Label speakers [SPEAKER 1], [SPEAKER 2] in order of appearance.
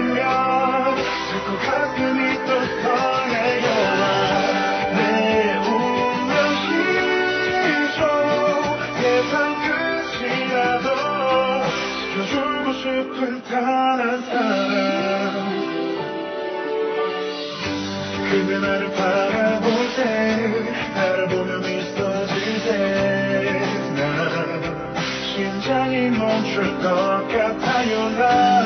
[SPEAKER 1] 들면 자꾸 가끔이 또 설레어와 내 운명 희조 예상 끝이라도 지켜주고 싶은 단 한 사람 그대 나를 바라볼 때 나를 보며 미소질 때 난 심장이 멈출 것 같아요 난